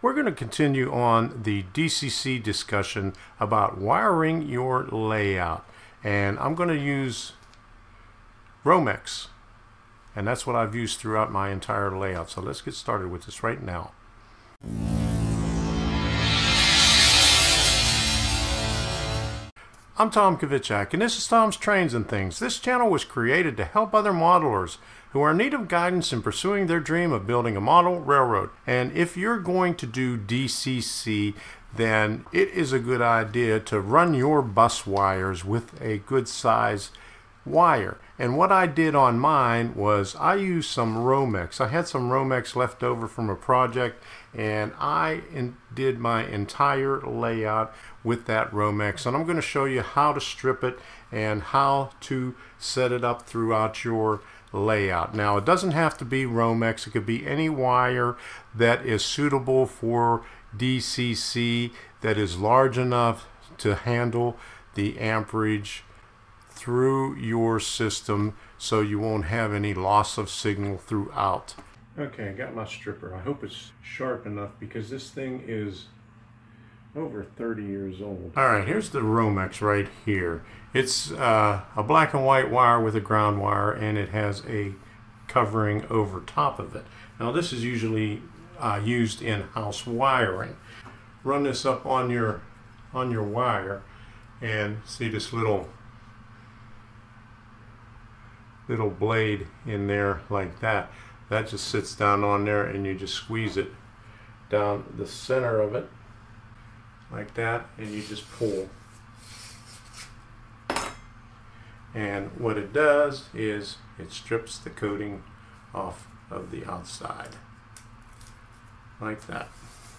We're going to continue on the DCC discussion about wiring your layout, and I'm going to use Romex, and that's what I've used throughout my entire layout. So let's get started with this right now. I'm Tom Kvichak, and this is Tom's Trains and Things. This channel was created to help other modelers who are in need of guidance in pursuing their dream of building a model railroad. And if you're going to do DCC, then it is a good idea to run your bus wires with a good size wire. And what I did on mine was I used some Romex. I had some Romex left over from a project, and I did my entire layout with that Romex. And I'm going to show you how to strip it and how to set it up throughout your layout. Now, it doesn't have to be Romex. It could be any wire that is suitable for DCC, that is large enough to handle the amperage through your system, so you won't have any loss of signal throughout. Okay, I got my stripper. I hope it's sharp enough because this thing is over 30 years old. Alright, here's the Romex right here. It's a black and white wire with a ground wire, and it has a covering over top of it. Now this is usually used in house wiring. Run this up on your wire, and see this little blade in there like that. That just sits down on there, and you just squeeze it down the center of it like that, and you just pull. And what it does is it strips the coating off of the outside like that.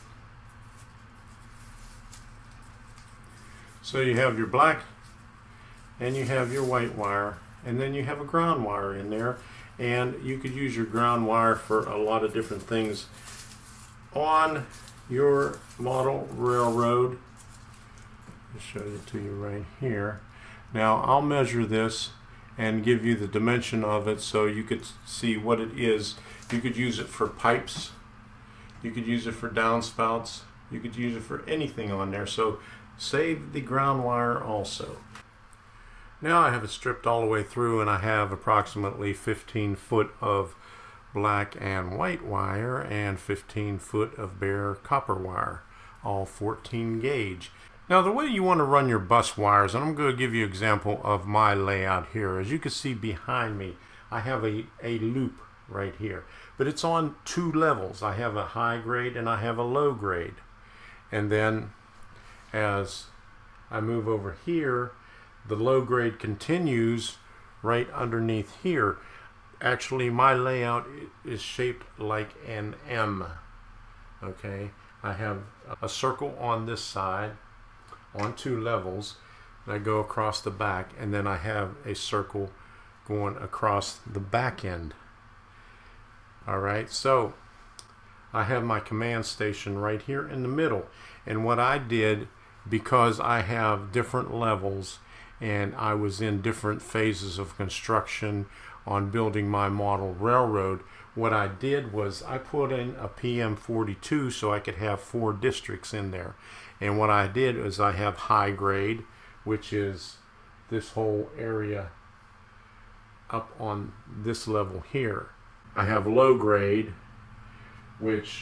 So you have your black and you have your white wire, and then you have a ground wire in there, and you could use your ground wire for a lot of different things on your model railroad. I'll show it to you right here. Now I'll measure this and give you the dimension of it so you could see what it is. You could use it for pipes, you could use it for downspouts, you could use it for anything on there, so save the ground wire also. Now I have it stripped all the way through, and I have approximately 15 foot of black and white wire and 15 foot of bare copper wire, all 14 gauge. Now the way you want to run your bus wires, and I'm going to give you an example of my layout here. As you can see behind me, I have a loop right here, but it's on two levels. I have a high grade and I have a low grade. And then as I move over here, the low grade continues right underneath here. Actually, my layout is shaped like an M. Okay, I have a circle on this side on two levels, and I go across the back, and then I have a circle going across the back end. Alright, so I have my command station right here in the middle, and what I did, because I have different levels and I was in different phases of construction on building my model railroad, what I did was I put in a PM42 so I could have 4 districts in there. And what I did is I have high grade, which is this whole area up on this level here. I have low grade, which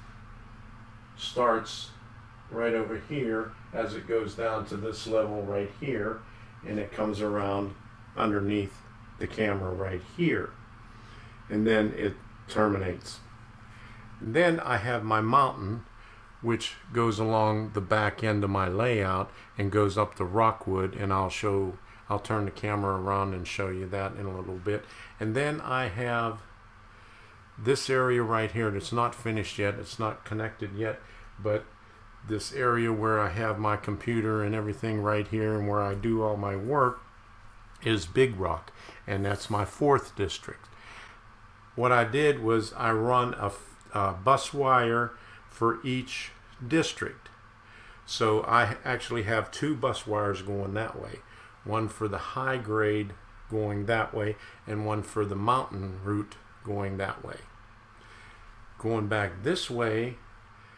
starts right over here as it goes down to this level right here, and it comes around underneath the camera right here, and then it terminates. And then I have my mountain, which goes along the back end of my layout and goes up the rockwood, and I'll turn the camera around and show you that in a little bit. And then I have this area right here that's not finished yet, it's not connected yet, but this area where I have my computer and everything right here and where I do all my work is Big Rock, and that's my 4th district. What I did was I run a bus wire for each district. So I actually have 2 bus wires going that way. One for the high grade going that way, and one for the mountain route going that way. Going back this way,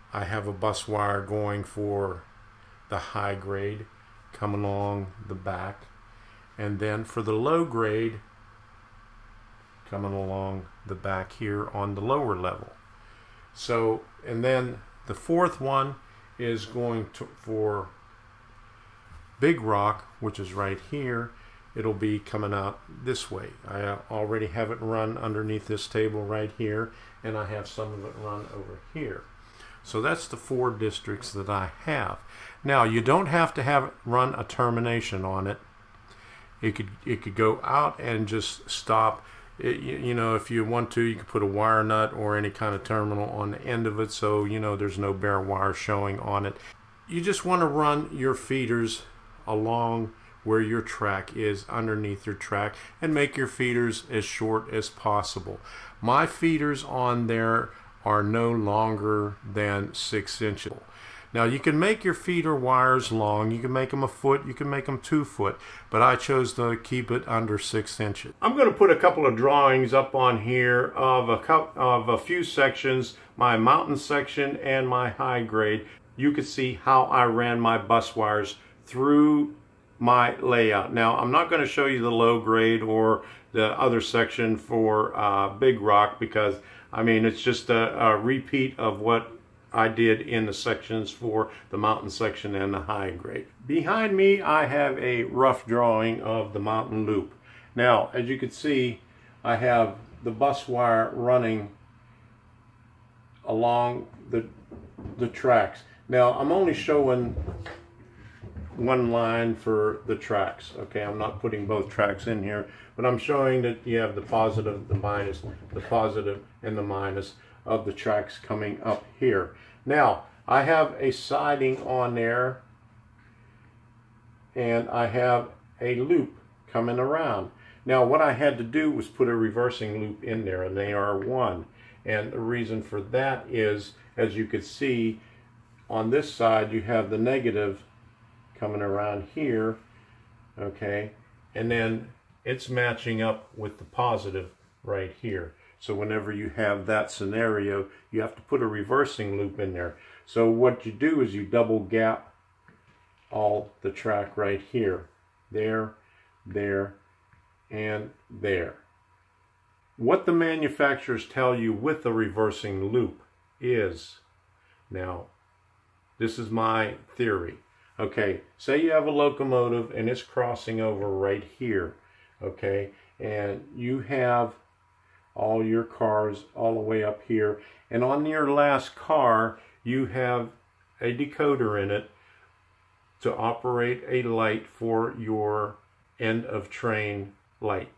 I have a bus wire going for the high grade coming along the back, and then for the low grade coming along the back here on the lower level. So, and then the fourth one is going to for big rock, which is right here. It'll be coming out this way. I already have it run underneath this table right here, and I have some of it run over here. So that's the 4 districts that I have. Now, you don't have to have it run a termination on it. It could go out and just stop. You know, if you want to, you could put a wire nut or any kind of terminal on the end of it, so you know there's no bare wire showing on it. You just want to run your feeders along where your track is underneath your track and make your feeders as short as possible. My feeders on there are no longer than 6 inches. Now you can make your feeder wires long, you can make them a foot, you can make them 2 foot, but I chose to keep it under 6 inches. I'm going to put a couple of drawings up on here of a few sections, my mountain section and my high grade. You can see how I ran my bus wires through my layout. Now I'm not going to show you the low grade or the other section for big rock, because I mean it's just a repeat of what I did in the sections for the mountain section and the high grade. Behind me I have a rough drawing of the mountain loop. Now as you can see, I have the bus wire running along the tracks. Now I'm only showing one line for the tracks. Okay, I'm not putting both tracks in here, but I'm showing that you have the positive, the minus, the positive, and the minus of the tracks coming up here. Now, I have a siding on there, and I have a loop coming around. Now, what I had to do was put a reversing loop in there, an AR1. And the reason for that is, as you can see, on this side, you have the negative coming around here, okay, and then it's matching up with the positive right here. So whenever you have that scenario, you have to put a reversing loop in there. So what you do is you double gap all the track right here, there, there, and there. What the manufacturers tell you with the reversing loop is, now this is my theory. Okay, say you have a locomotive and it's crossing over right here, okay, and you have all your cars all the way up here, and on your last car you have a decoder in it to operate a light for your end of train light,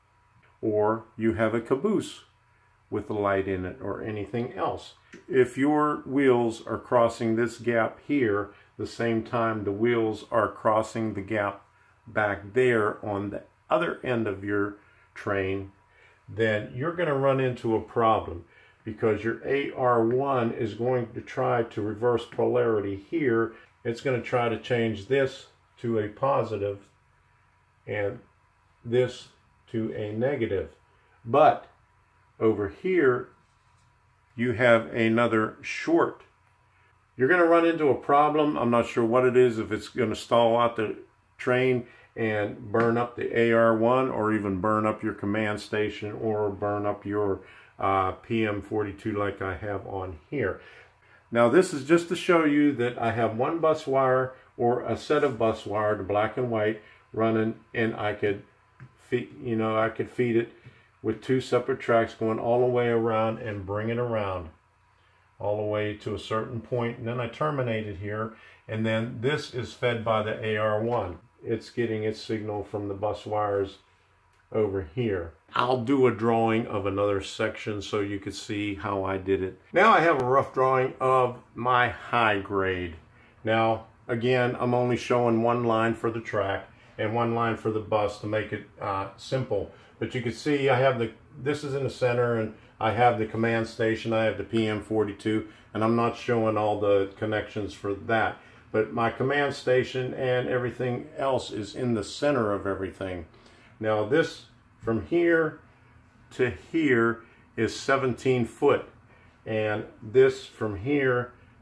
or you have a caboose with a light in it or anything else. If your wheels are crossing this gap here, the same time the wheels are crossing the gap back there on the other end of your train, then you're going to run into a problem, because your AR1 is going to try to reverse polarity here. It's going to try to change this to a positive and this to a negative. But over here you have another short. You're going to run into a problem. I'm not sure what it is, if it's going to stall out the train and burn up the AR1, or even burn up your command station, or burn up your PM42 like I have on here. Now this is just to show you that I have one bus wire, or a set of bus wire, the black and white, running, and I could feed, I could feed it with 2 separate tracks going all the way around and bring it around all the way to a certain point, and then I terminate it here, and then this is fed by the AR1. It's getting its signal from the bus wires over here. I'll do a drawing of another section so you can see how I did it. Now I have a rough drawing of my high grade. Now again, I'm only showing one line for the track and one line for the bus to make it simple. But you can see I have this is in the center, and I have the command station, I have the PM42, and I'm not showing all the connections for that. But my command station and everything else is in the center of everything. Now this from here to here is 17 foot, and this from here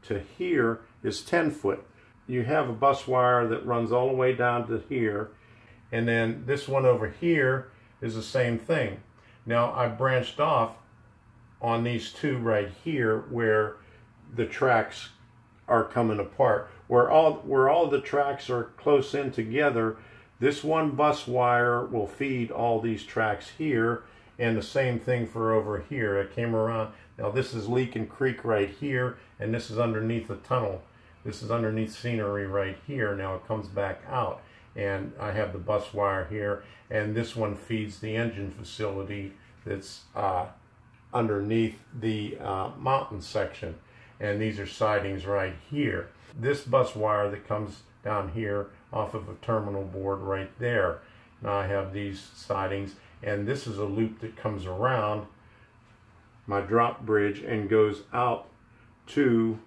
to here is 10 foot. You have a bus wire that runs all the way down to here, and then this one over here is the same thing. Now I branched off on these two right here where the tracks are coming apart. Where all the tracks are close in together, this one bus wire will feed all these tracks here, and the same thing for over here. I came around. Now this is Leakin Creek right here, and this is underneath the tunnel. This is underneath scenery right here. Now it comes back out, and I have the bus wire here, and this one feeds the engine facility that's underneath the mountain section, and these are sidings right here. This bus wire that comes down here off of a terminal board right there. Now I have these sidings, and this is a loop that comes around my drop bridge and goes out to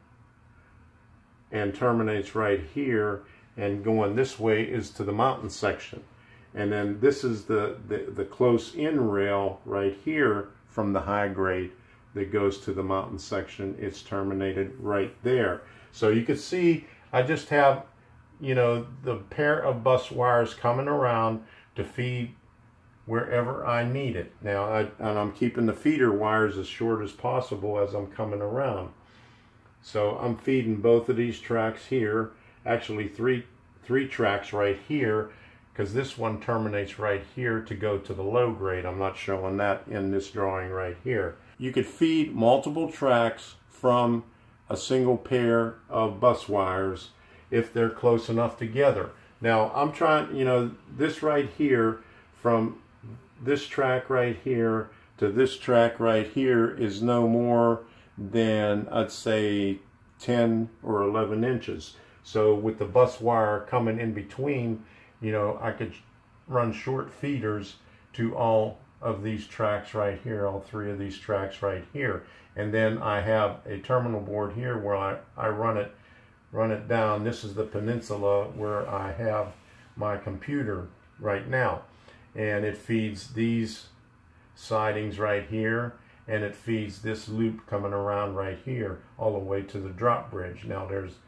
and terminates right here, and going this way is to the mountain section. And then this is the close in rail right here from the high grade that goes to the mountain section. It's terminated right there. So you can see I just have, you know, the pair of bus wires coming around to feed wherever I need it. Now and I'm keeping the feeder wires as short as possible as I'm coming around. So I'm feeding both of these tracks here, actually three tracks right here, because this one terminates right here to go to the low grade. I'm not showing that in this drawing right here. You could feed multiple tracks from a single pair of bus wires if they're close enough together. Now I'm trying, you know, this right here, from this track right here to this track right here is no more than, I'd say, 10 or 11 inches. So with the bus wire coming in between, you know, I could run short feeders to all of these tracks right here, all three of these tracks right here. And then I have a terminal board here where I run it down. This is the peninsula where I have my computer right now. And it feeds these sidings right here, and it feeds this loop coming around right here all the way to the drop bridge. Now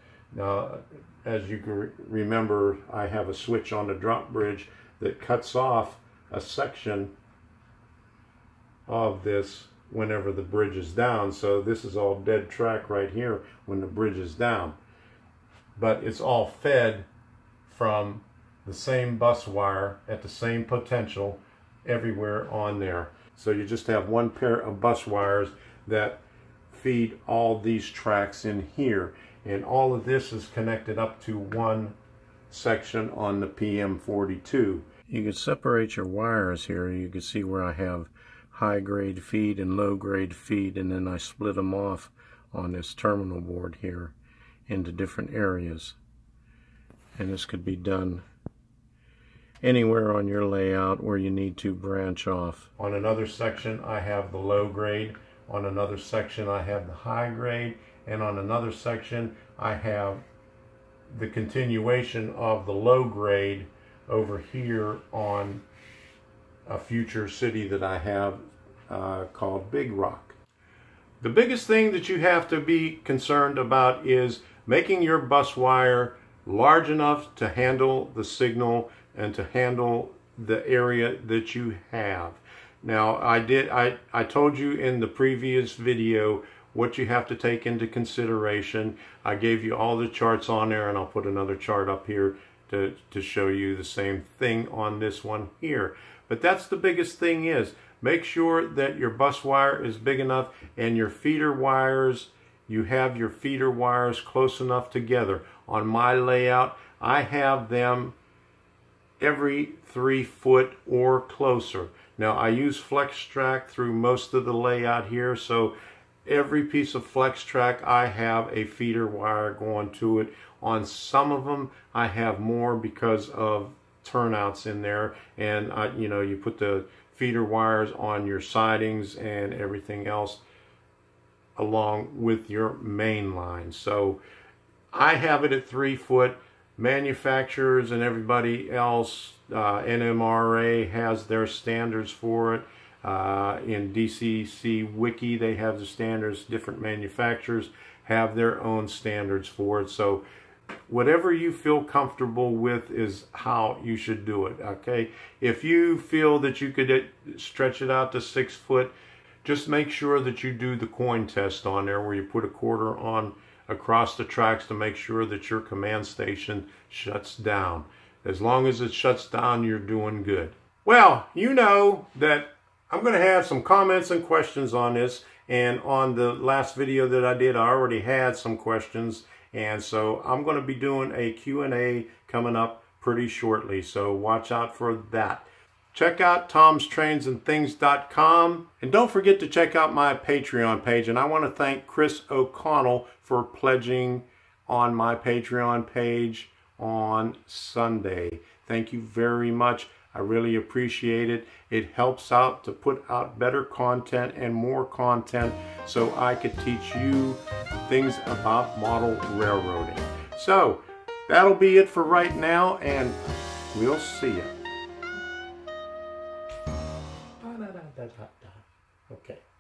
as you can remember, I have a switch on the drop bridge that cuts off a section of this whenever the bridge is down. So this is all dead track right here when the bridge is down. But it's all fed from the same bus wire at the same potential everywhere on there. So you just have one pair of bus wires that feed all these tracks in here, and all of this is connected up to one section on the PM42. You can separate your wires here. You can see where I have high grade feed and low grade feed, and then I split them off on this terminal board here into different areas. And this could be done anywhere on your layout where you need to branch off. On another section I have the low grade, on another section I have the high grade, and on another section I have the continuation of the low grade over here on a future city that I have called Big Rock. The biggest thing that you have to be concerned about is making your bus wire large enough to handle the signal and to handle the area that you have. Now I told you in the previous video what you have to take into consideration. I gave you all the charts on there, and I'll put another chart up here to show you the same thing on this one here. But that's the biggest thing, is make sure that your bus wire is big enough and your feeder wires, you have your feeder wires close enough together. On my layout, I have them every 3 foot or closer. Now I use flex track through most of the layout here, so every piece of flex track I have a feeder wire going to it. On some of them I have more because of turnouts in there, and you know, you put the feeder wires on your sidings and everything else along with your main line. So I have it at 3 foot. Manufacturers and everybody else, NMRA has their standards for it. In DCC Wiki they have the standards. Different manufacturers have their own standards for it. So whatever you feel comfortable with is how you should do it, okay? If you feel that you could stretch it out to 6 foot, just make sure that you do the coin test on there, where you put a quarter on across the tracks to make sure that your command station shuts down. As long as it shuts down, you're doing good. Well, you know that I'm going to have some comments and questions on this, and on the last video that I did, I already had some questions, and so I'm going to be doing a Q&A coming up pretty shortly, so watch out for that. Check out tomstrainsanthings.com, and don't forget to check out my Patreon page. And I want to thank Chris O'Connell for pledging on my Patreon page on Sunday. Thank you very much. I really appreciate it. It helps out to put out better content and more content so I could teach you things about model railroading. So that'll be it for right now, and we'll see you. Okay.